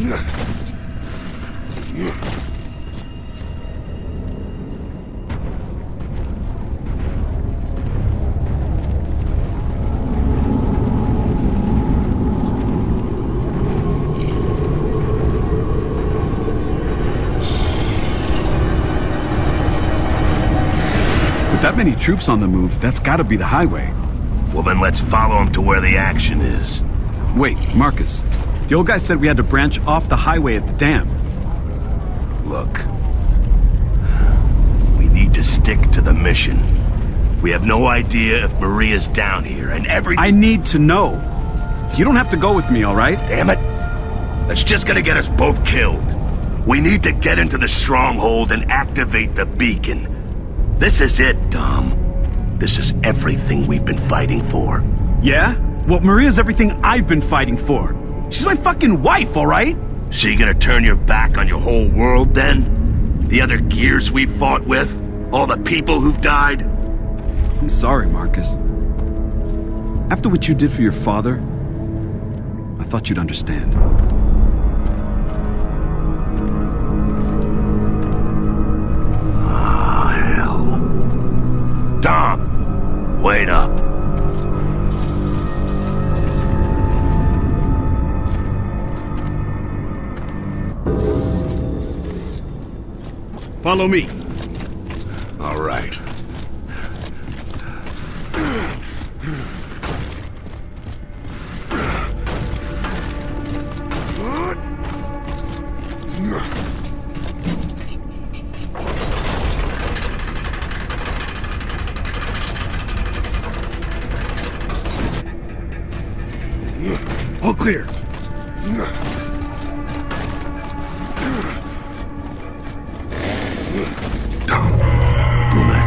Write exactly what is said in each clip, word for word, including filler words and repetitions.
That many troops on the move, that's gotta be the highway. Well, then let's follow them to where the action is. Wait, Marcus. The old guy said we had to branch off the highway at the dam. Look. We need to stick to the mission. We have no idea if Maria's down here, and every- I need to know. You don't have to go with me, all right? Damn it. That's just gonna get us both killed. We need to get into the stronghold and activate the beacon. This is it, Dom. This is everything we've been fighting for. Yeah? Well, Maria's everything I've been fighting for. She's my fucking wife, all right? So you gonna turn your back on your whole world, then? The other gears we fought with? All the people who've died? I'm sorry, Marcus. After what you did for your father, I thought you'd understand. Dom, wait up. Follow me. All right. All clear. Tom, Gulag.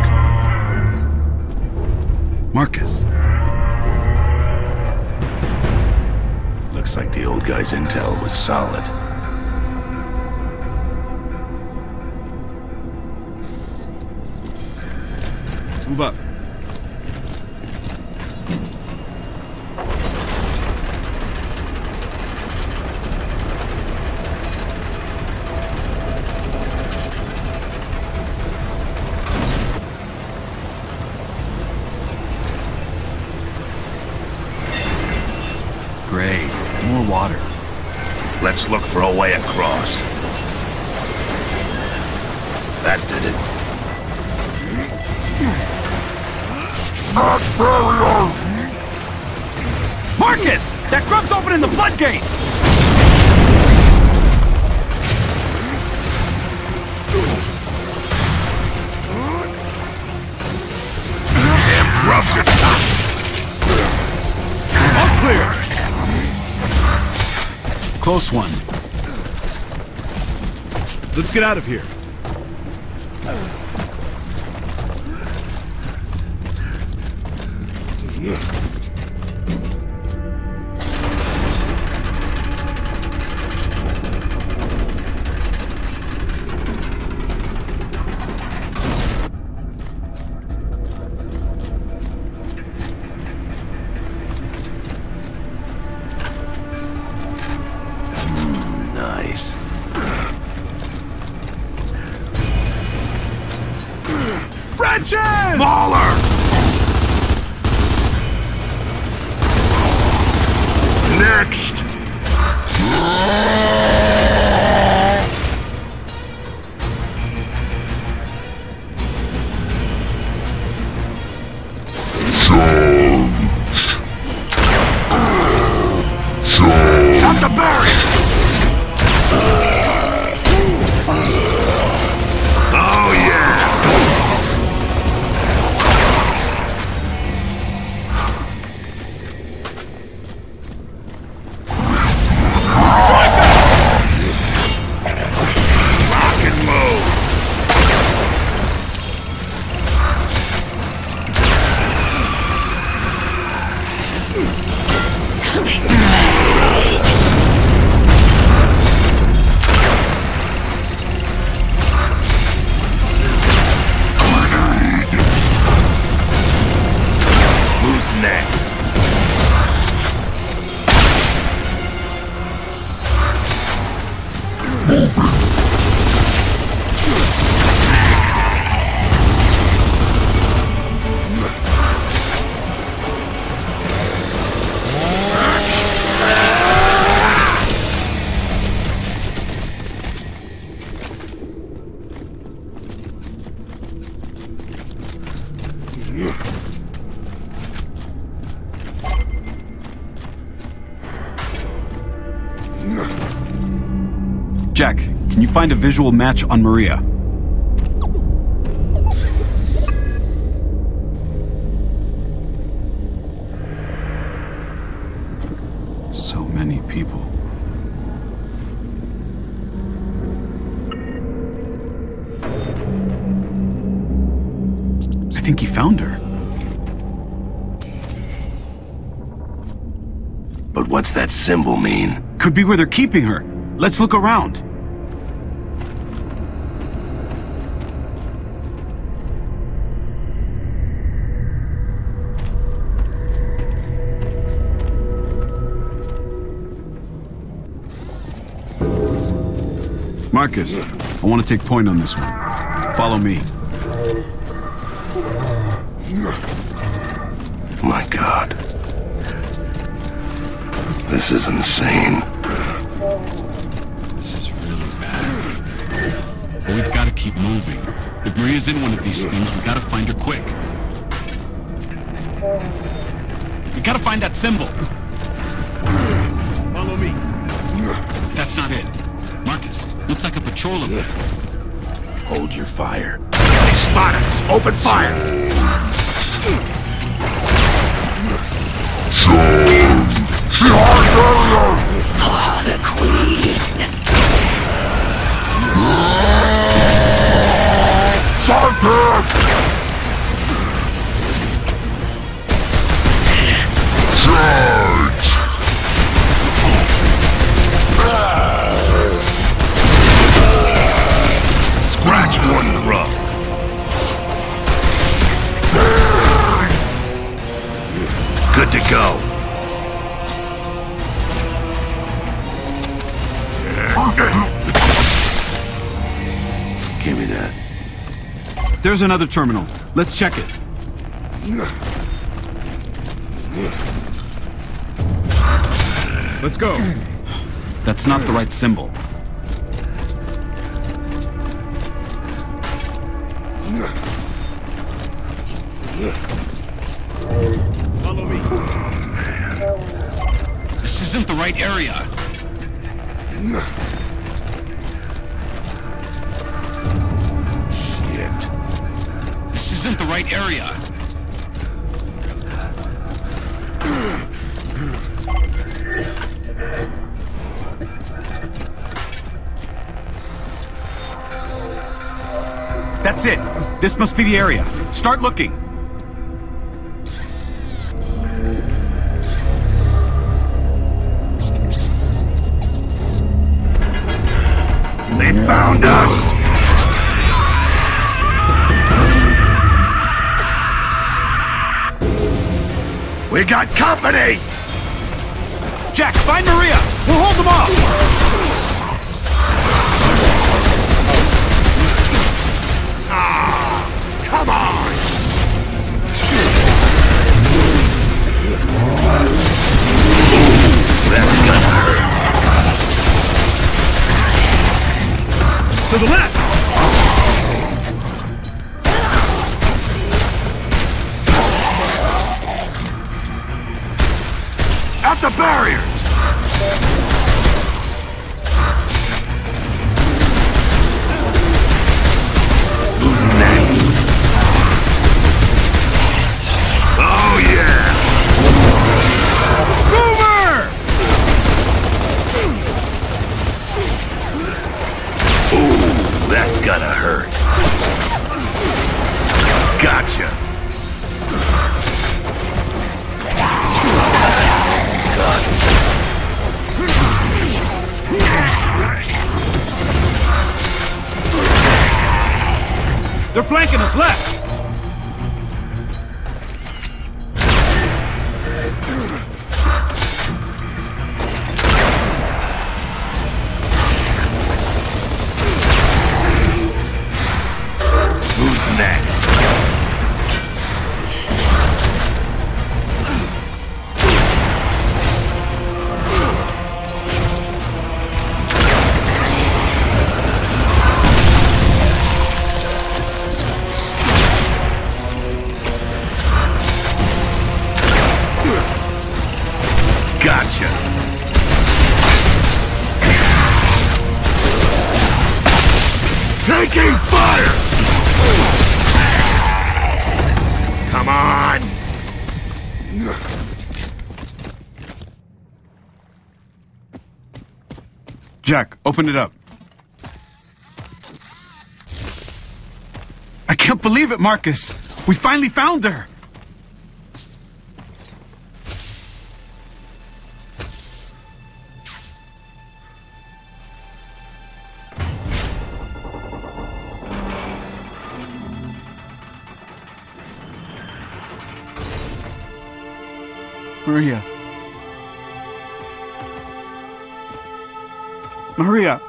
Marcus. Looks like the old guy's intel was solid. Move up. Great. More water. Let's look for a way across. That did it. Marcus! That grub's opening the floodgates! Damn grubs are tough. All clear! Close one. Let's get out of here. Nice. Branches! Mauler! Next! Got the barrier! Oh yeah! Strike Jack, can you find a visual match on Maria? So many people. I think he found her. But what's that symbol mean? Could be where they're keeping her. Let's look around. Marcus, I want to take point on this one. Follow me. My God. This is insane. This is really bad. But we've got to keep moving. If Maria's in one of these things, we gotta find her quick. We gotta find that symbol. Follow me. That's not it. Marcus, looks like a patrol up there. Hold your fire. They spotted us. Open fire. Ah, the Queen. Scratch one grub. Good to go. Give me that. There's another terminal. Let's check it. Let's go. That's not the right symbol. Follow me. This isn't the right area. Shit. This isn't the right area. That's it. This must be the area. Start looking. They found us! We got company! Jack, find Maria! We'll hold them off! Come on! That's gonna hurt. To the left! At the barriers! Who's next? Oh yeah! Boomer! Ooh, that's gonna hurt. Gotcha. They're flanking us left! Who's next? Taking fire! Come on! Jack, open it up. I can't believe it, Marcus. We finally found her. Maria. Maria.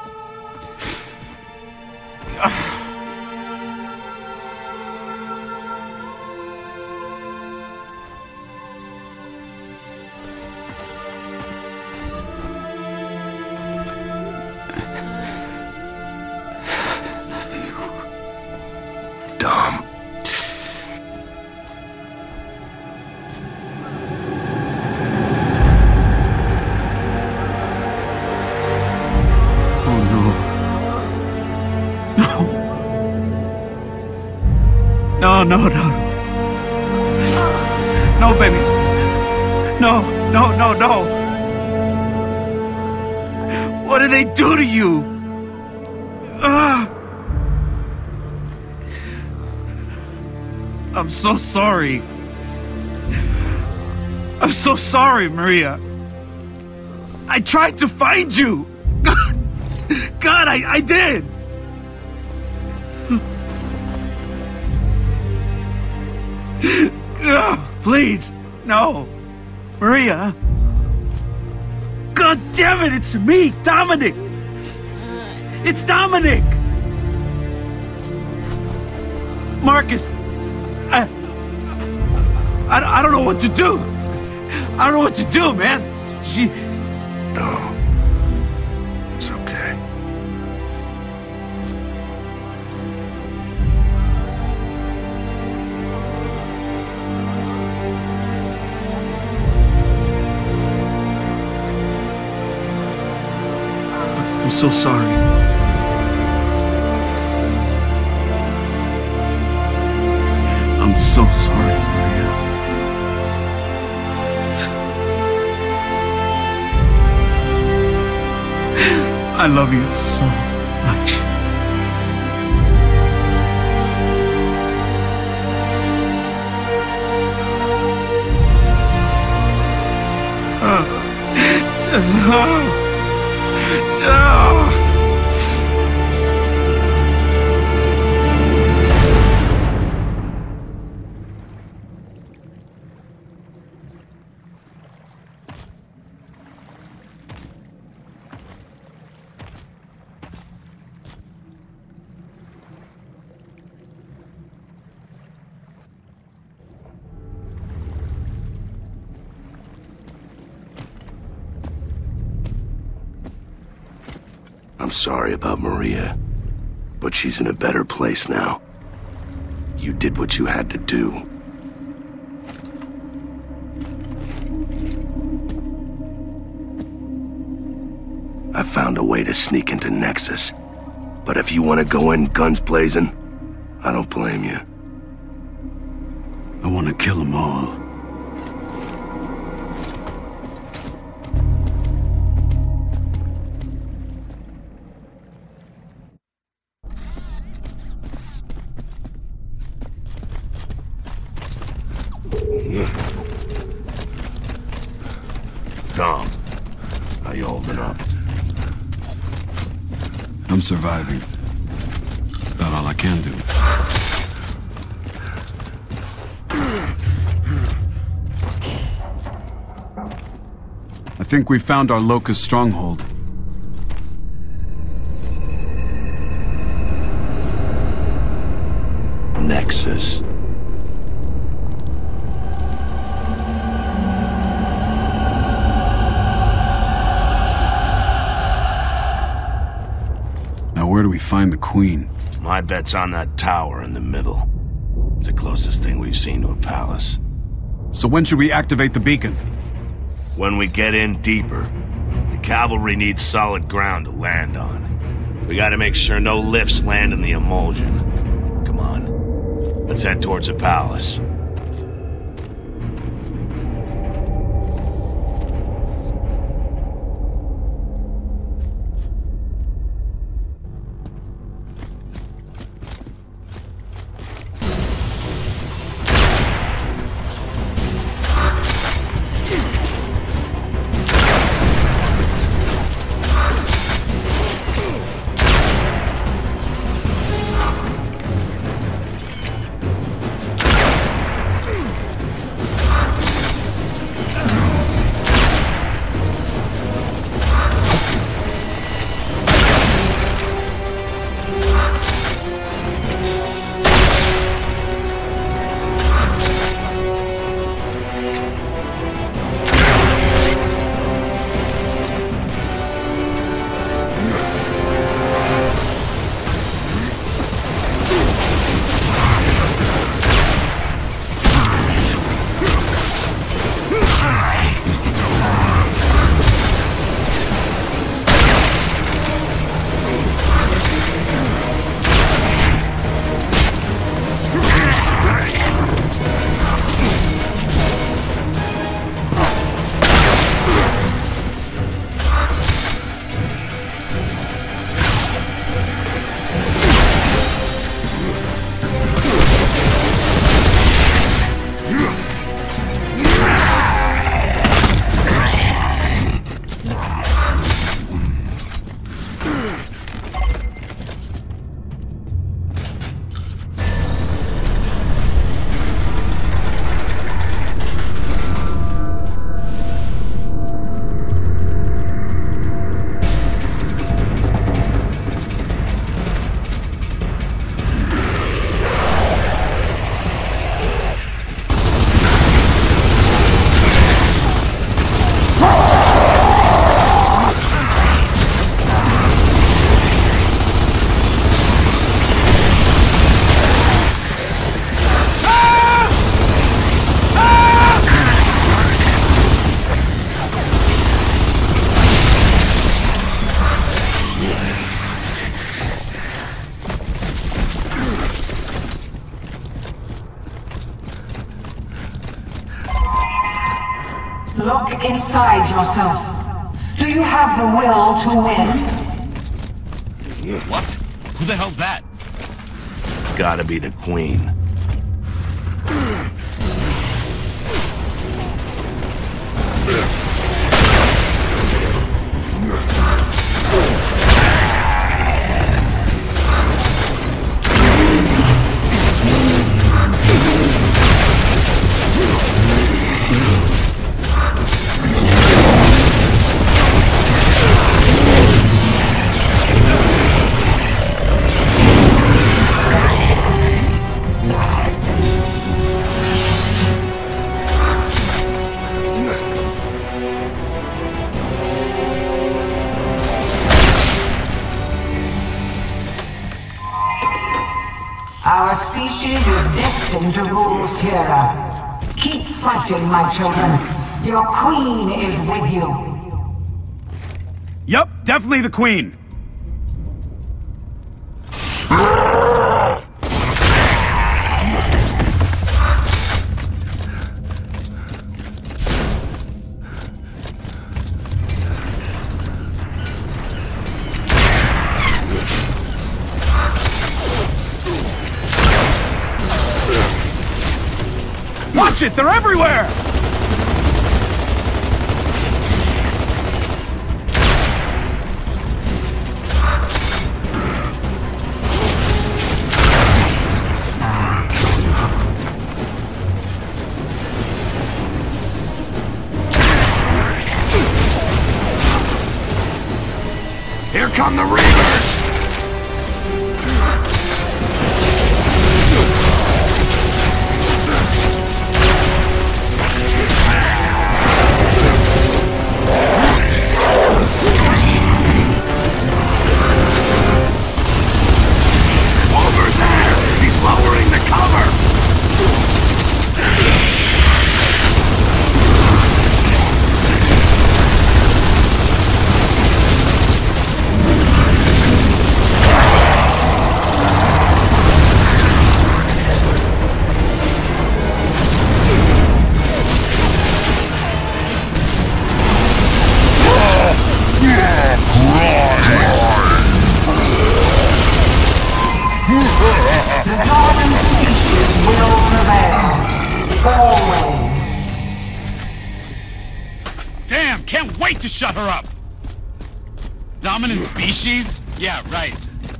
Dom. No, no, no. No, baby. No, no, no, no. What did they do to you? Ah. I'm so sorry. I'm so sorry, Maria. I tried to find you. God, God, I, I did. Ugh, please, no. Maria. God damn it, it's me, Dominic. It's Dominic. Marcus, I, I, I don't know what to do. I don't know what to do, man. She... No. It's okay. I'm so sorry. I'm so sorry, Maria. I love you so much. Oh. Oh. I'm sorry about Maria, but she's in a better place now. You did what you had to do. I found a way to sneak into Nexus, but if you want to go in guns blazing, I don't blame you. I want to kill them all. Dom, how you holding up? I'm surviving. About all I can do. I think we found our Locust stronghold. Nexus. Where do we find the Queen? My bet's on that tower in the middle. It's the closest thing we've seen to a palace. So when should we activate the beacon? When we get in deeper. The cavalry needs solid ground to land on. We gotta make sure no lifts land in the emulsion. Come on. Let's head towards the palace. Look inside yourself. Do you have the will to win? What? Who the hell's that? It's gotta be the Queen. Our species is destined to rule Sierra. Keep fighting, my children. Your queen is with you. Yup, definitely the Queen. Watch it, they're everywhere! Here come the Reavers! The dominant species will prevail. Always. Damn, can't wait to shut her up! Dominant species? Yeah, right.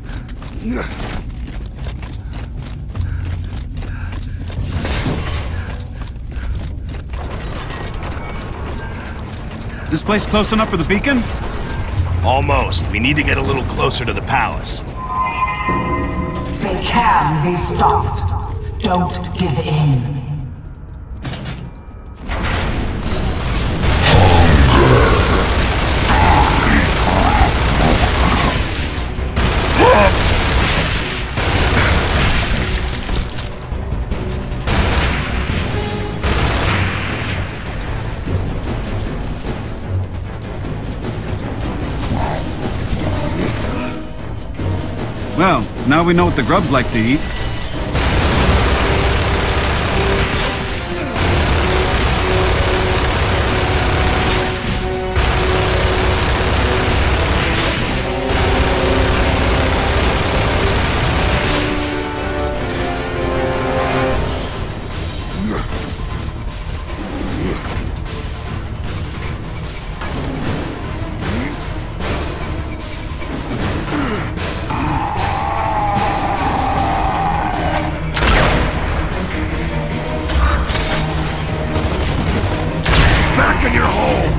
This place close enough for the beacon? Almost. We need to get a little closer to the palace. They can be stopped. Don't give in. Well, now we know what the grubs like to eat. Back in your hole!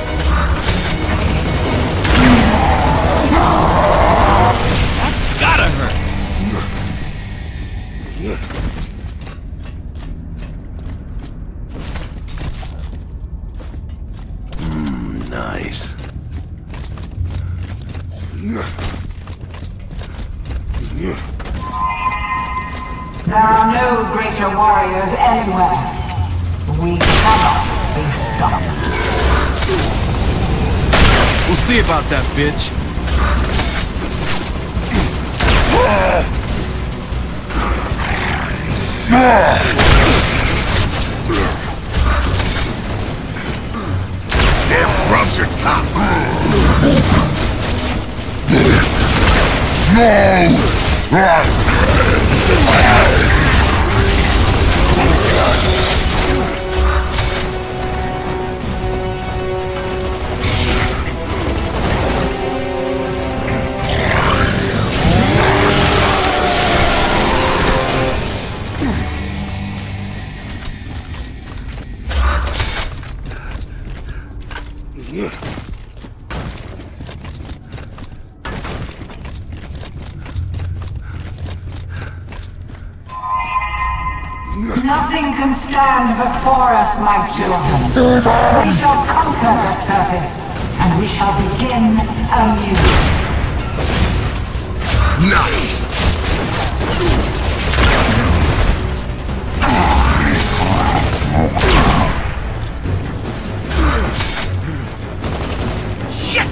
That's gotta hurt! Mm, nice. There are no greater warriors anywhere. We cannot be stopped. We'll see about that, bitch. Damn grubs are tough. Nothing can stand before us, my children. We shall conquer the surface, and we shall begin anew. Nice! Shit!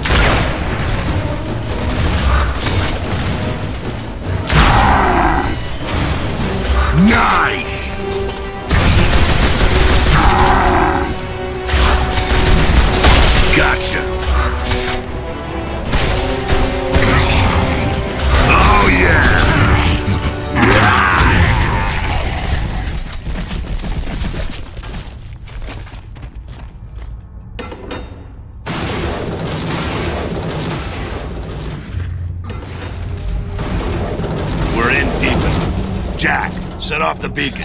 Nice! Gotcha! Oh yeah! We're in deep. Jack, set off the beacon.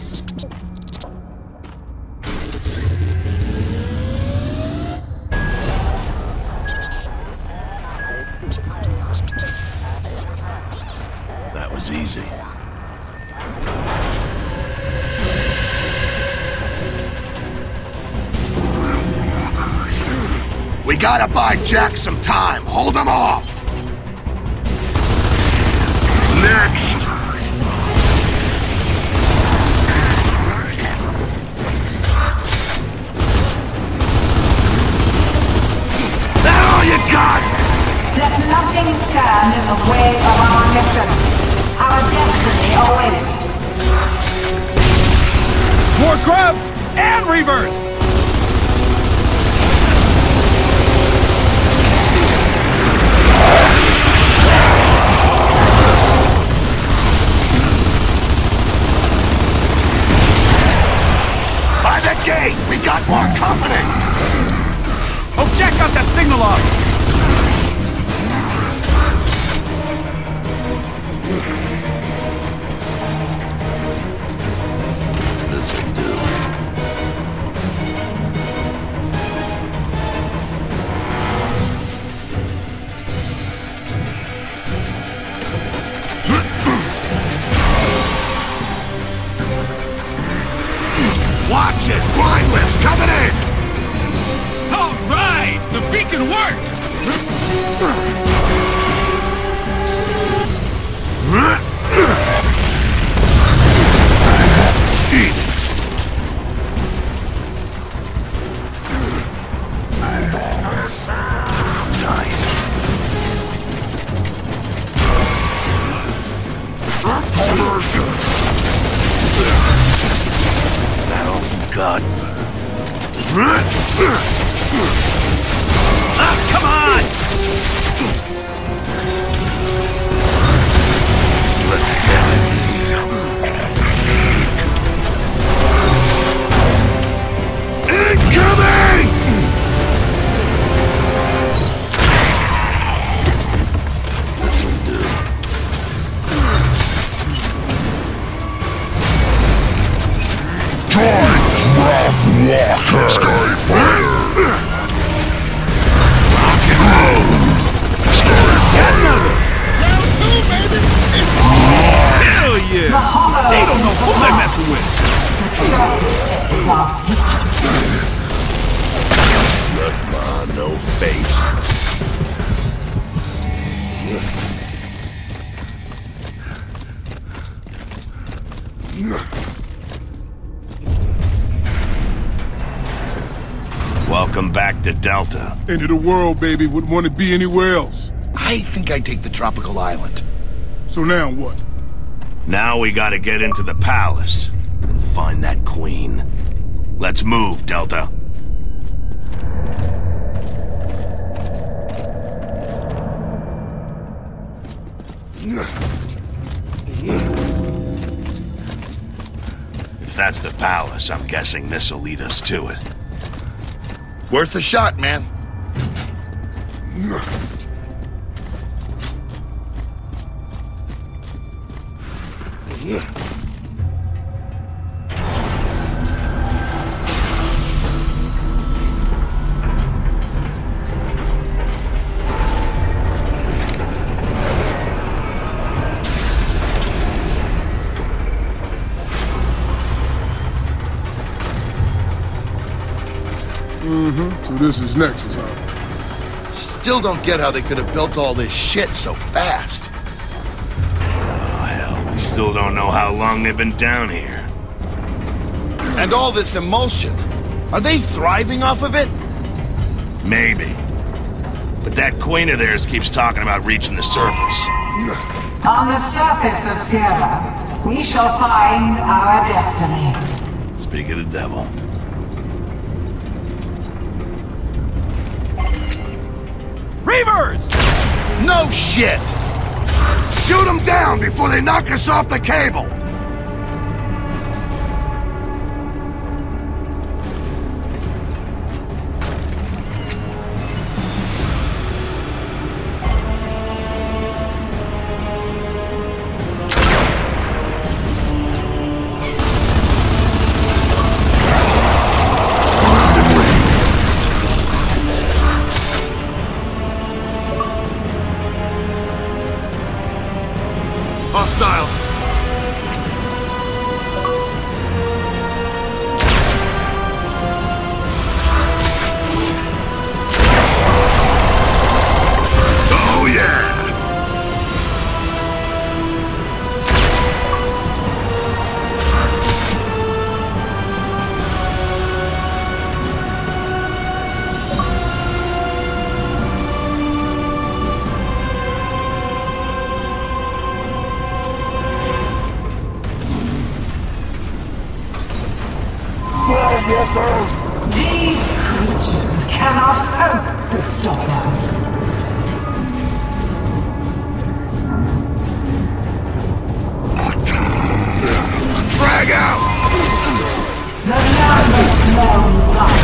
That was easy. We gotta buy Jack some time. Hold him off. Next. That all you got? Let nothing stand in the way of our mission. Our destiny awaits. More grubs and reavers! God. Ah, come on! Let's get it. Incoming! This'll do. Walker. Skyfire. Rock and roll. Skyfire. Round two, baby. Hell yeah. The hollow They don't know who they're messing with. Left my no face. Welcome back to Delta. End of the world, baby. Wouldn't want to be anywhere else. I think I'd take the tropical island. So now what? Now we gotta get into the palace and find that queen. Let's move, Delta. If that's the palace, I'm guessing this'll lead us to it. Worth a shot, man. Mm-hmm. So this is Nexus, huh? Still don't get how they could have built all this shit so fast. Oh, hell, we still don't know how long they've been down here. And all this emulsion. Are they thriving off of it? Maybe. But that queen of theirs keeps talking about reaching the surface. On the surface of Sierra, we shall find our destiny. Speak of the devil. Reavers! No shit! Shoot them down before they knock us off the cable! Hostiles! Oh yeah! These creatures cannot hope to stop us. Frag out! The land is known like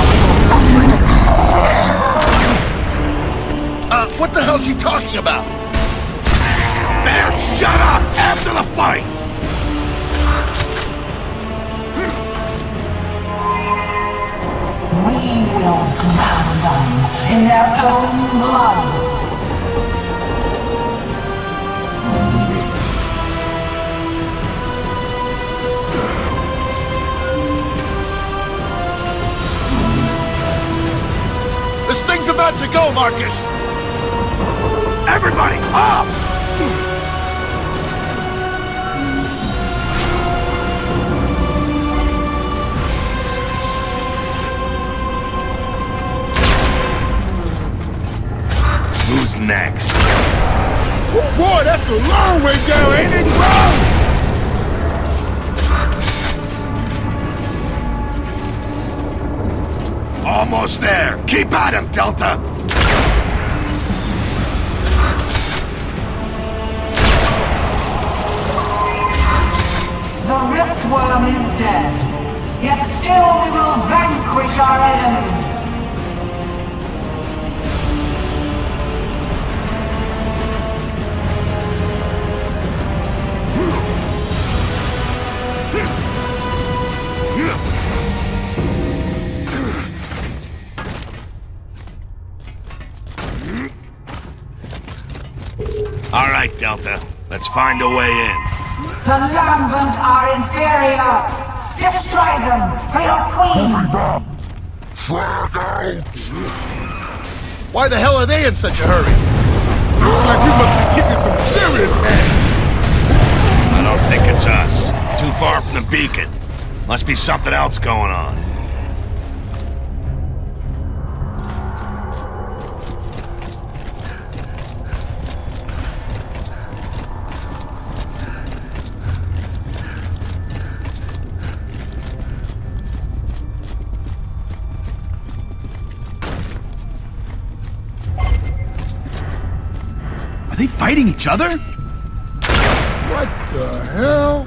our Uh, what the hell's she talking about? Bear, shut up! After the fight! We will drown them in their own blood. This thing's about got to go, Marcus! Everybody, up! Who's next? Oh boy, that's a long way down, ain't it, bro? Almost there. Keep at him, Delta. The Riftworm is dead. Yet still we will vanquish our enemies. All right, Delta. Let's find a way in. The Lambent are inferior. Destroy them for your queen. Frag out! Why the hell are they in such a hurry? Looks like we must be kicking some serious ass. I don't think it's us. Too far from the beacon. Must be something else going on. Are they fighting each other? What the hell?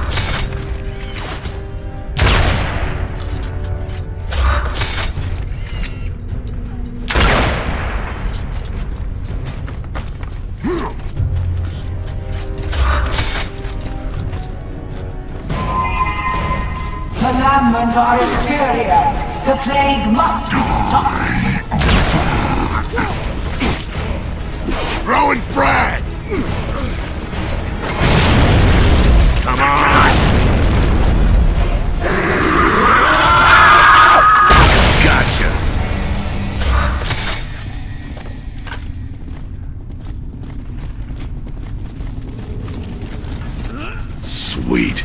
The Lambent are inferior. The plague must be stopped. Throwing frag! Come on! Gotcha! Sweet.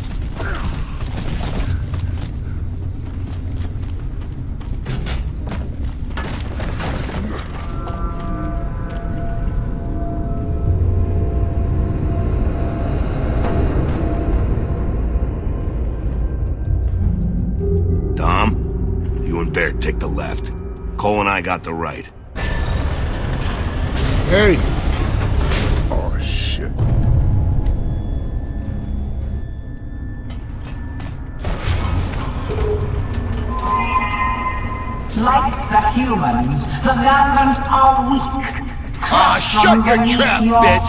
Bear, take the left. Cole and I got the right. Hey! Oh, shit. Like the humans, the Lambent are weak. Ah, shut your trap, bitch!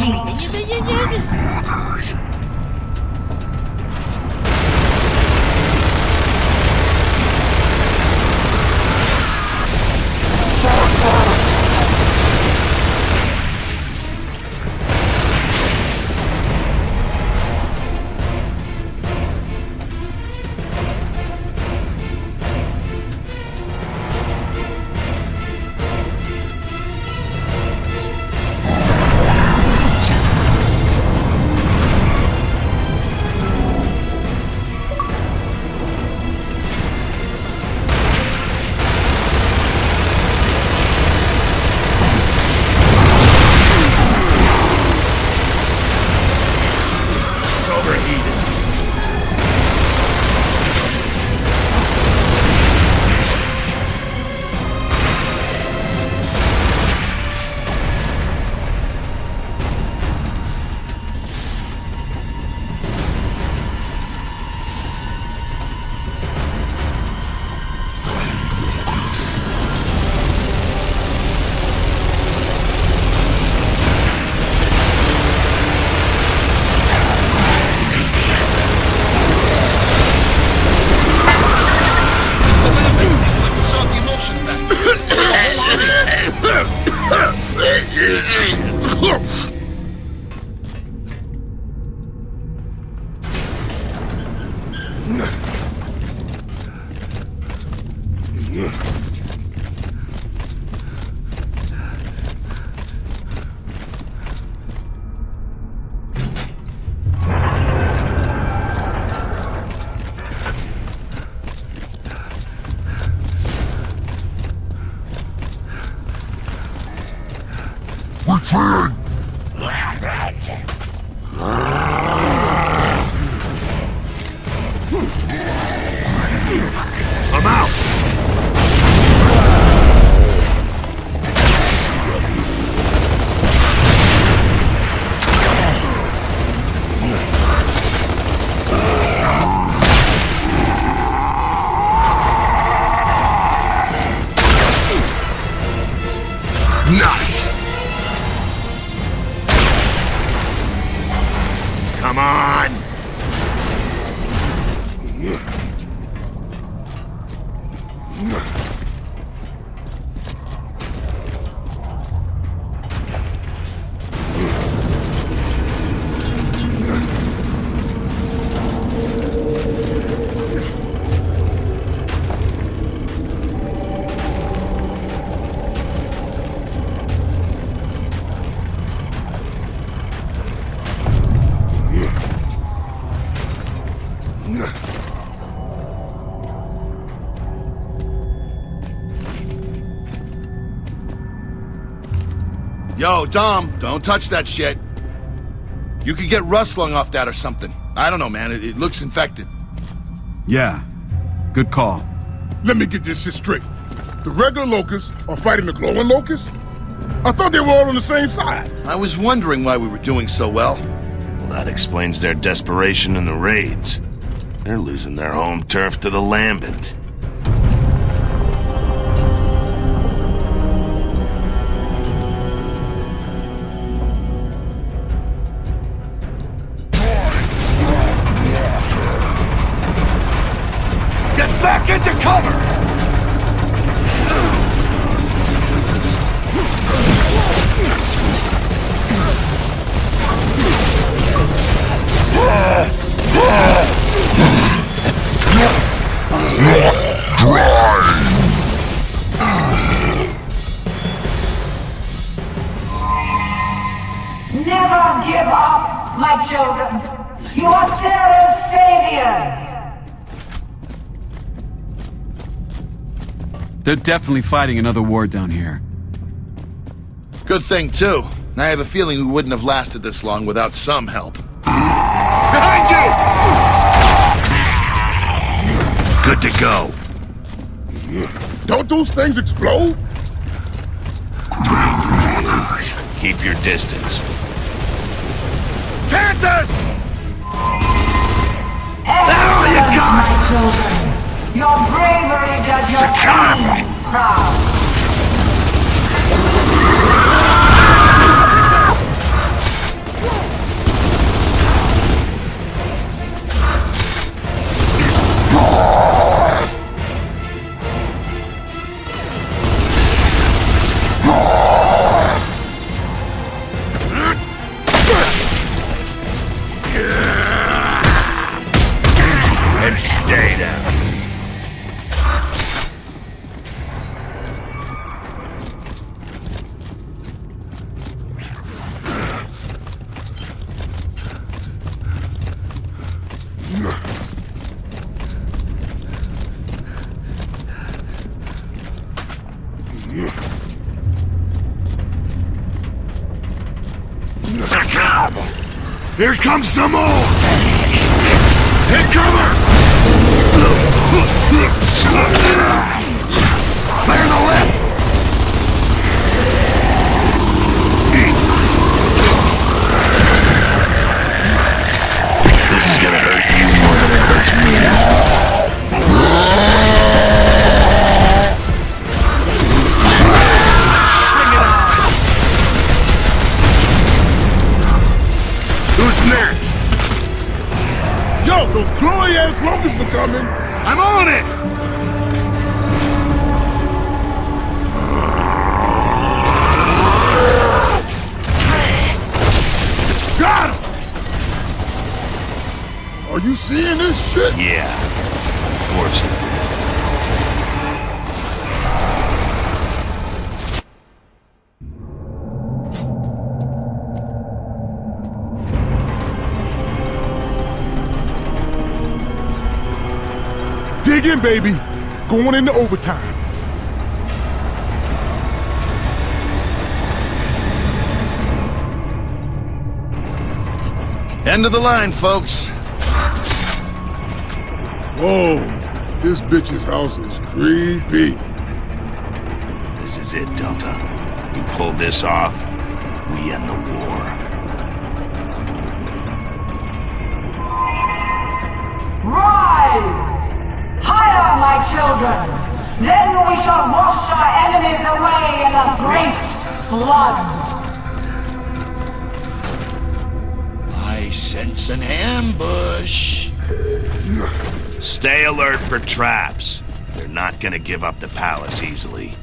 Retreat! I'm out! Nice! Come on! Yo, Dom, don't touch that shit. You could get rust lung off that or something. I don't know, man. It, it looks infected. Yeah, good call. Let me get this shit straight. The regular locusts are fighting the glowing locusts? I thought they were all on the same side. I was wondering why we were doing so well. Well, that explains their desperation in the raids. They're losing their home turf to the Lambent. Back into cover! Never give up, my children. You are Sarah's saviors. They're definitely fighting another war down here. Good thing, too. I have a feeling we wouldn't have lasted this long without some help. Behind you! Good to go. Don't those things explode? Keep your distance. Panthers! Excellent, you got my children. Your bravery does your king proud. And stay down. Here comes some more! Hit cover! Clear the lip! This is gonna hurt you more than it hurts me. Who's next? Yo, those glory-ass locusts are coming! I'm on it! Got him! Are you seeing this shit? Yeah, of course it did. Dig in, baby. Going into overtime. End of the line, folks. Whoa, this bitch's house is creepy. This is it, Delta. We pull this off, we end the war. Rise! Higher, my children! Then we shall wash our enemies away in a great flood! I sense an ambush. Stay alert for traps. They're not gonna give up the palace easily.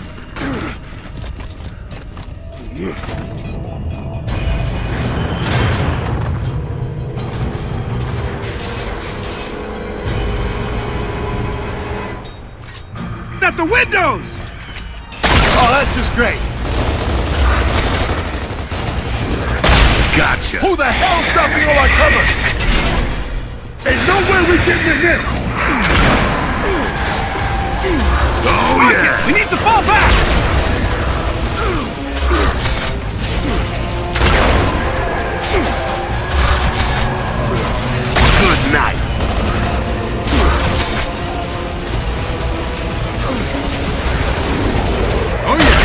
At the windows! Oh, that's just great. Gotcha. Who the hell's stopping all our cover? Ain't no way we getting in this! Oh, Marcus, yeah. we need to fall back! Good night. Oh, yeah.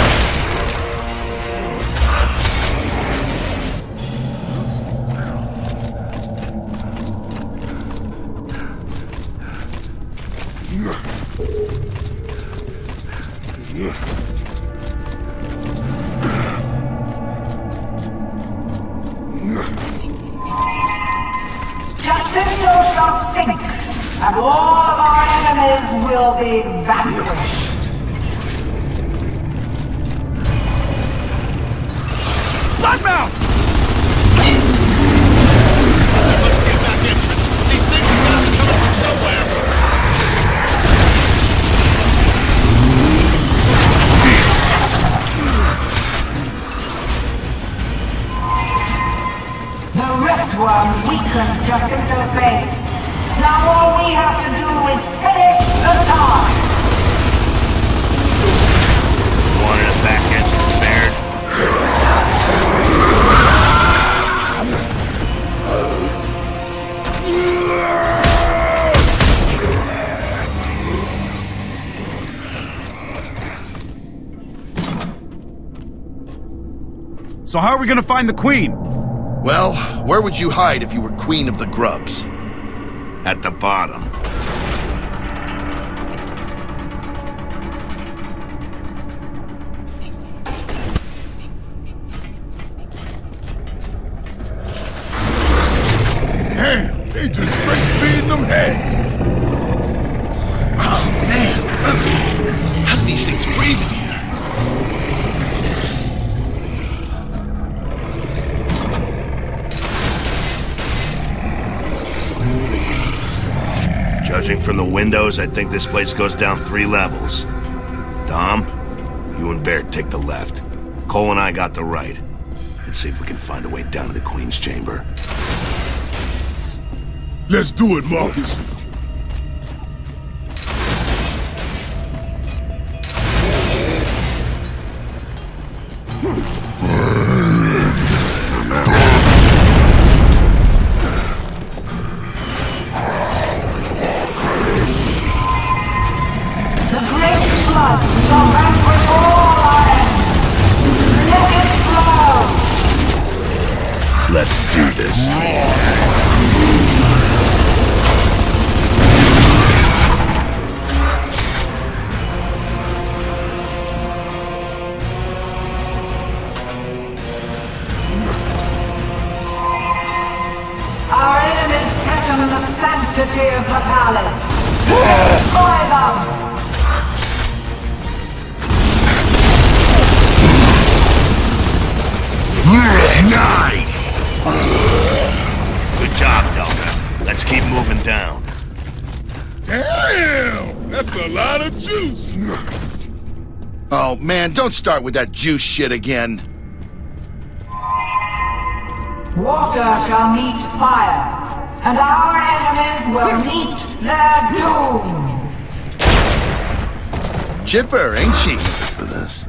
Jacinto shall sink, and all of our enemies will be vanquished. Bloodmouths! The Riftworm weakened Jacinto's base. Now all we have to do is finish the task. Wanted a back engine spared? So how are we gonna find the Queen? Well, where would you hide if you were Queen of the Grubs? At the bottom. Damn, they just straight feeding them heads. Oh, man. Ugh. How do these things breathe in here? Judging from the windows, I think this place goes down three levels. Dom, you and Baird take the left. Cole and I got the right. Let's see if we can find a way down to the Queen's chamber. Let's do it, Marcus. The great flood shall vanquish all our enemies. Let it flow! Let's do this. Our enemies threaten the sanctity of the palace. Destroy them! Nice! Good job, Delta. Let's keep moving down. Damn, that's a lot of juice. Oh, man, don't start with that juice shit again. Water shall meet fire, and our enemies will meet their doom. Chipper, ain't she? For this.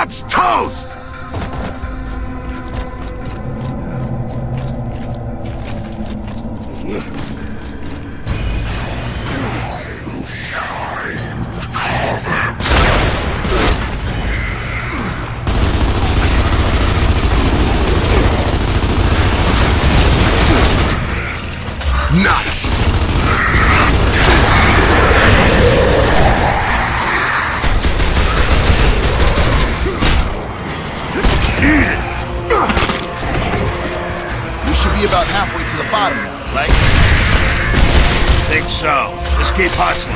Squad's toast! Nice! We should be about halfway to the bottom now, right? Think so. Let's keep hustling.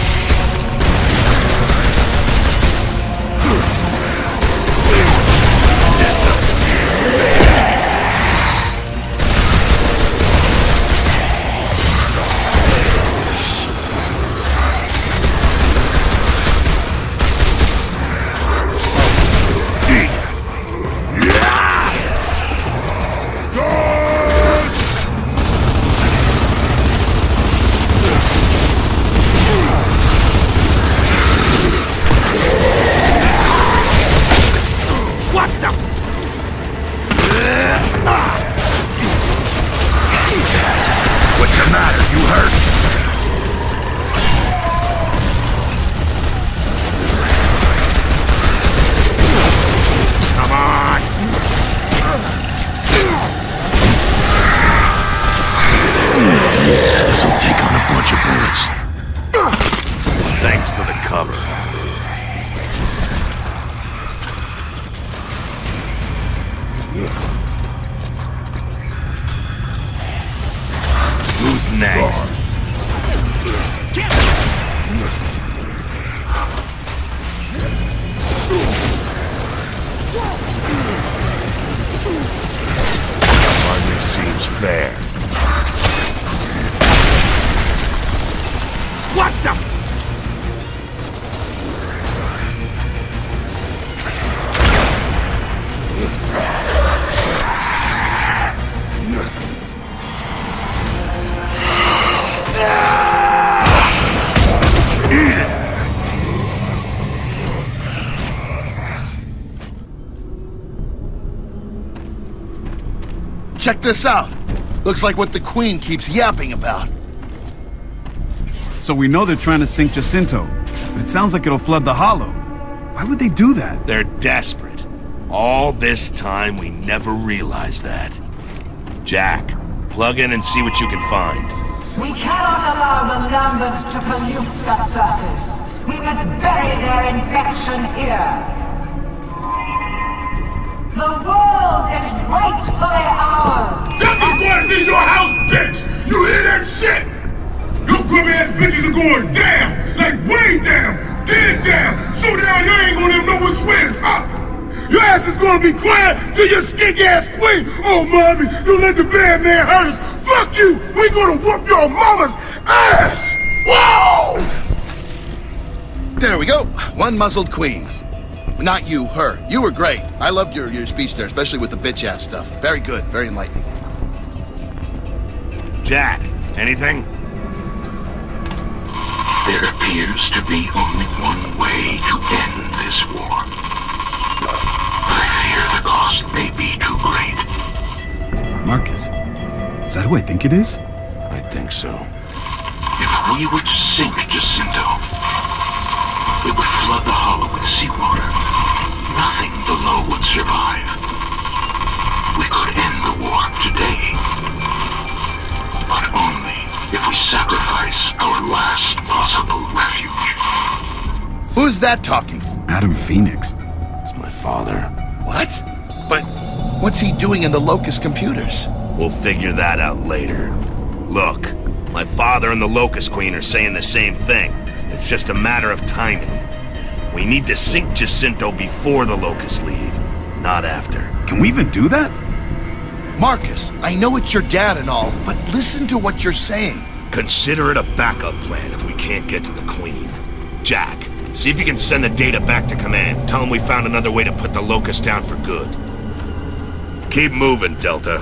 What's the matter? You hurt? Come on! This'll take on a bunch of bullets. Thanks for the cover. Who's next? Hardly seems fair. What the? Check this out. Looks like what the Queen keeps yapping about. So we know they're trying to sink Jacinto, but it sounds like it'll flood the Hollow. Why would they do that? They're desperate. All this time, we never realized that. Jack, plug in and see what you can find. We cannot allow the Lamberts to pollute the surface. We must bury their infection here. The world is rightfully ours. Delta Squad is in your house, bitch! You hear that shit? Your grubby ass bitches are going down! Like way down! Dead down! So down you ain't gonna even know which way is up! Your ass is gonna be crying to your skink ass queen! Oh, mommy, you let the bad man hurt us! Fuck you! We gonna whoop your mama's ass! Whoa! There we go. One muzzled Queen. Not you, her. You were great. I loved your, your speech there, especially with the bitch-ass stuff. Very good, very enlightening. Jack, anything? There appears to be only one way to end this war. I fear the cost may be too great. Marcus, is that who I think it is? I think so. If we were to sink Jacinto, it would flood the Hollow with seawater. Nothing below would survive. We could end the war today. But only if we sacrifice our last possible refuge. Who's that talking? Adam Phoenix. It's my father. What? But what's he doing in the Locust computers? We'll figure that out later. Look, my father and the Locust Queen are saying the same thing. It's just a matter of timing. We need to sink Jacinto before the Locusts leave, not after. Can we even do that? Marcus, I know it's your dad and all, but listen to what you're saying. Consider it a backup plan if we can't get to the Queen. Jack, see if you can send the data back to command. Tell them we found another way to put the Locusts down for good. Keep moving, Delta.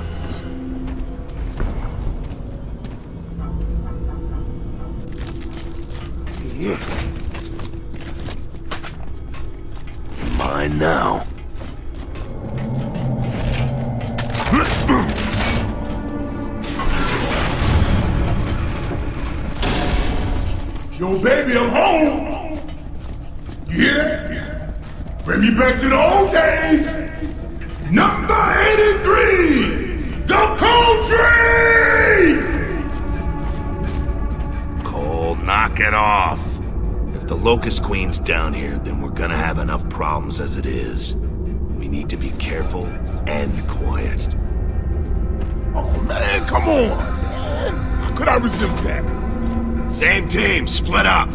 Mine now. Yo, baby, I'm home. You hear that? Bring me back to the old days. Number eighty-three, the Cold Tree! Cole, knock it off. If the Locust Queen's down here, then we're gonna have enough problems as it is. We need to be careful and quiet. Oh, man, come on. How could I resist that? Same team, split up.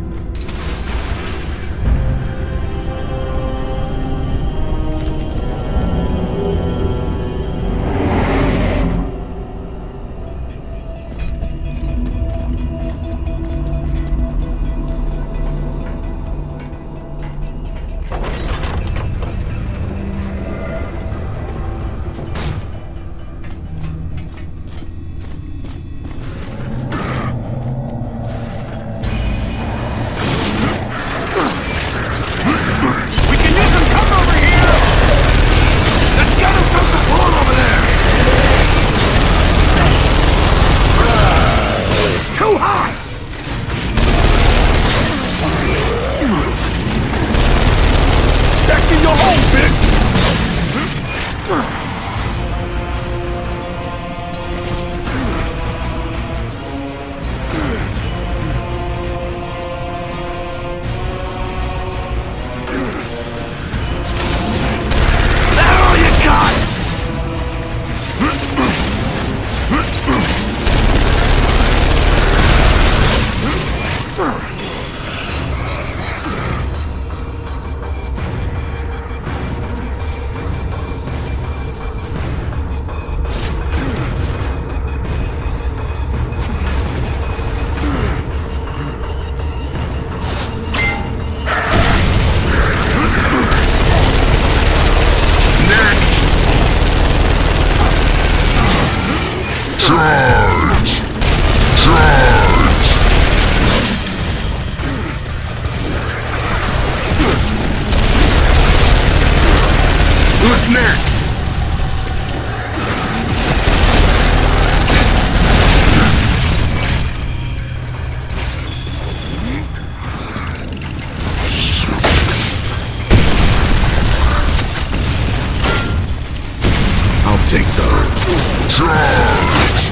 Take those. Charge!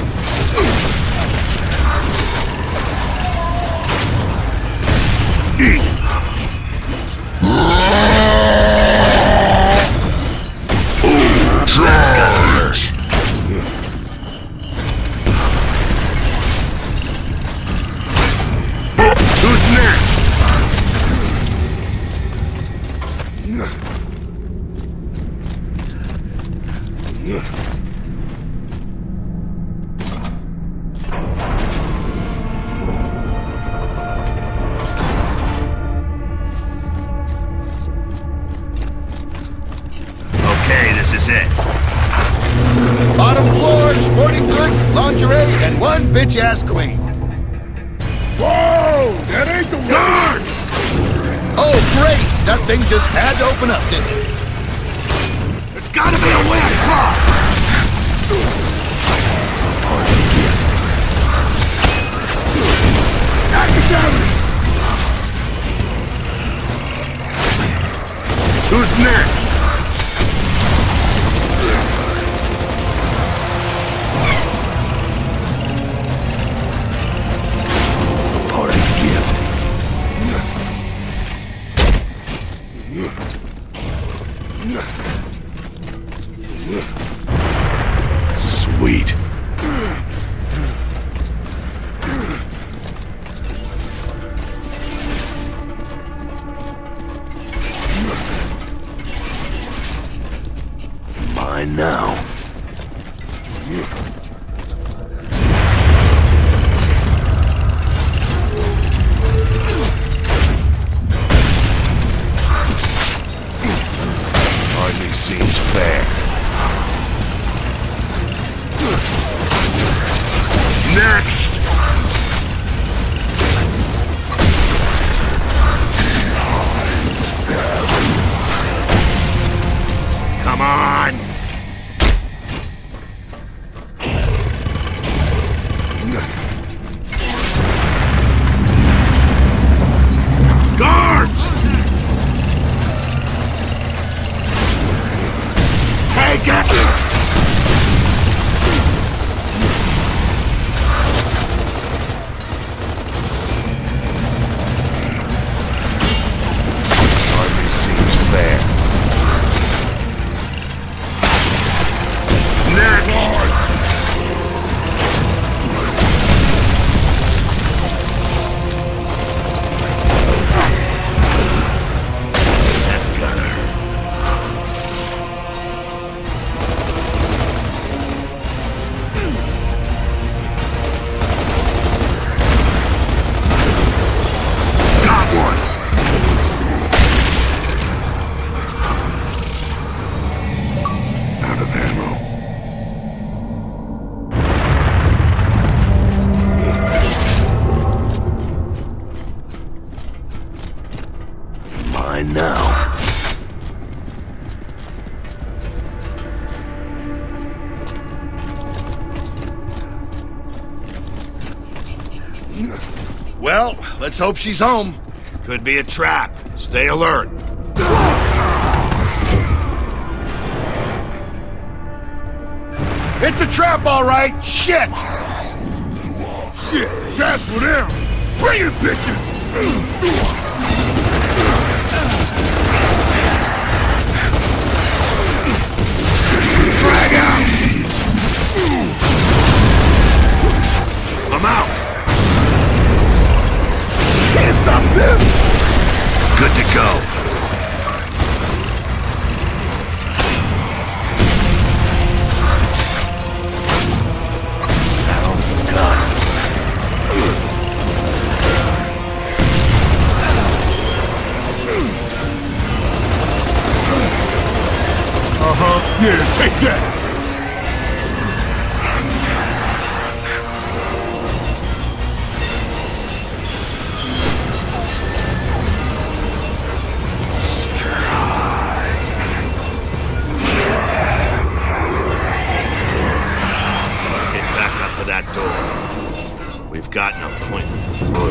Ooh, that's gotta hurt. Who's next? Okay, this is it. Bottom floor, sporting goods, lingerie, and one bitch-ass queen. Whoa! That ain't the guards! Oh, great! That thing just had to open up, didn't it? There's gotta be a way across! Academic! Who's next? Party gift. Sweet. Mine now. Hardly seems fair. Next! Fine now. Well, let's hope she's home. Could be a trap. Stay alert. It's a trap, all right. Shit! Shit, trap for them. Bring it, bitches! Drag out! I'm out! Can't stop them! Good to go. Uh-huh, yeah, take that! That door. We've got an appointment.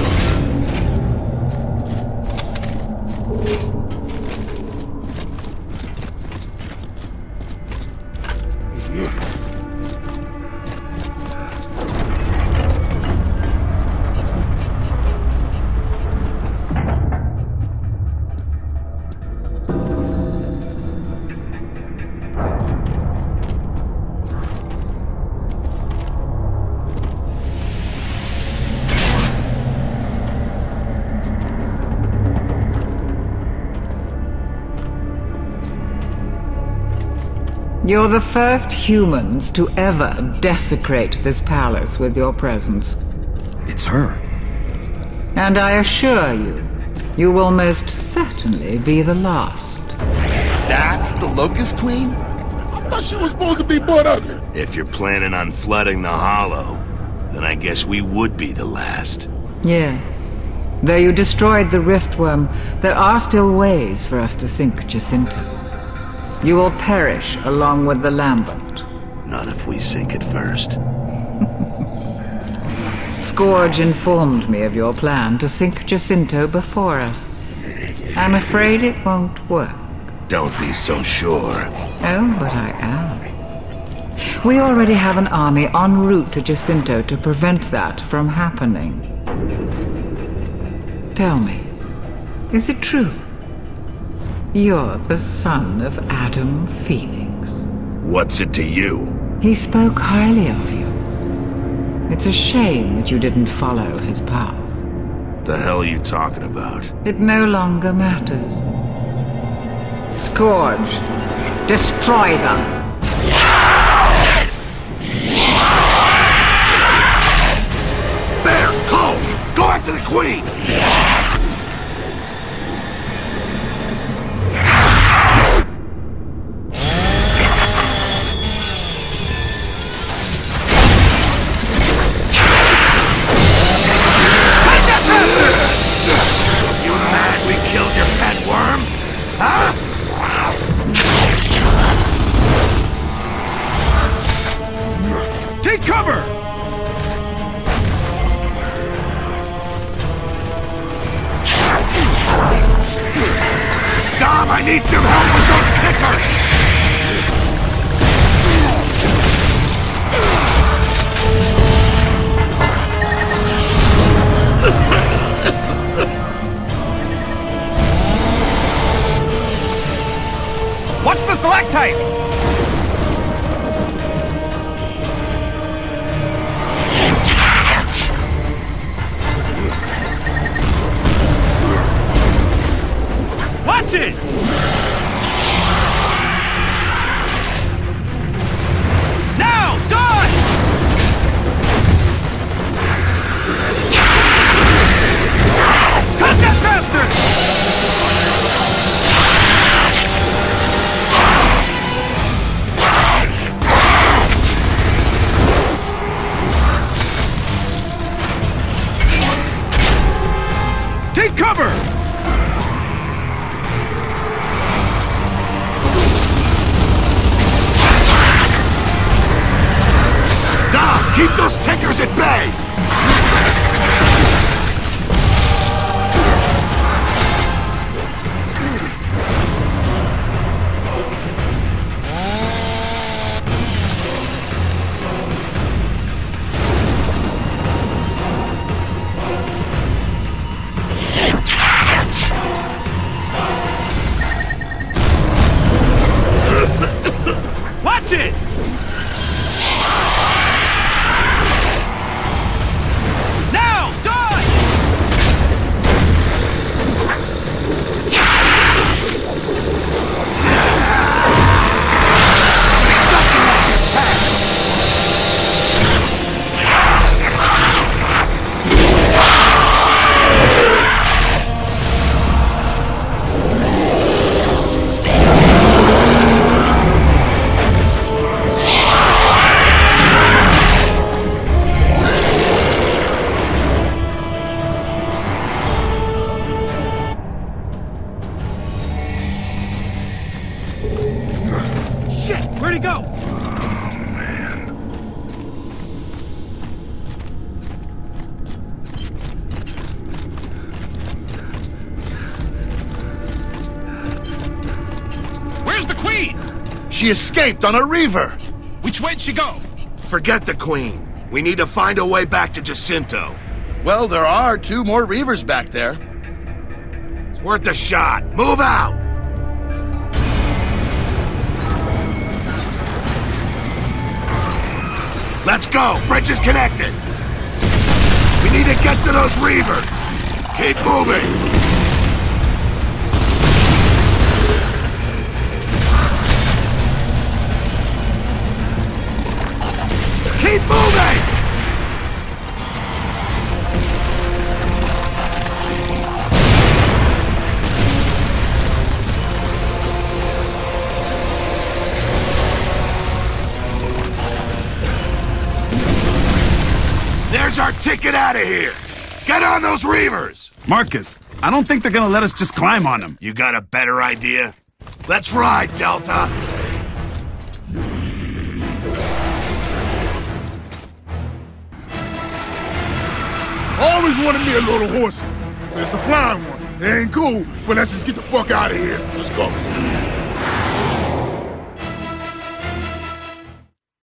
You're the first humans to ever desecrate this palace with your presence. It's her. And I assure you, you will most certainly be the last. That's the Locust Queen? I thought she was supposed to be butt ugly. If you're planning on flooding the Hollow, then I guess we would be the last. Yes. Though you destroyed the Riftworm, there are still ways for us to sink Jacinto. You will perish along with the Lambent. Not if we sink it first. Scourge informed me of your plan to sink Jacinto before us. I'm afraid it won't work. Don't be so sure. Oh, but I am. We already have an army en route to Jacinto to prevent that from happening. Tell me, is it true? You're the son of Adam Phoenix. What's it to you? He spoke highly of you. It's a shame that you didn't follow his path. The hell are you talking about? It no longer matters. Scourge, destroy them! There, go! Go after the Queen! Take cover! Dom, I need some help with those kickers! Watch the stalactites! Watch it! Now, dodge! Cut that bastard! Take cover! Where'd he go? Where's the Queen? She escaped on a reaver. Which way'd she go? Forget the Queen. We need to find a way back to Jacinto. Well, there are two more Reavers back there. It's worth a shot. Move out! Let's go! Bridge is connected! We need to get to those Reavers! Keep moving! Keep moving! There's our ticket out of here! Get on those Reavers! Marcus, I don't think they're gonna let us just climb on them. You got a better idea? Let's ride, Delta! Always wanted me a little horse. It's a flying one. It ain't cool, but let's just get the fuck out of here. Let's go.